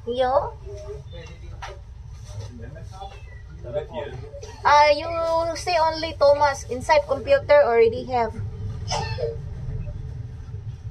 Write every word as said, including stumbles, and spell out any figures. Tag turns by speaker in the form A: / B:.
A: You? Uh, you say only Thomas. Inside computer already have.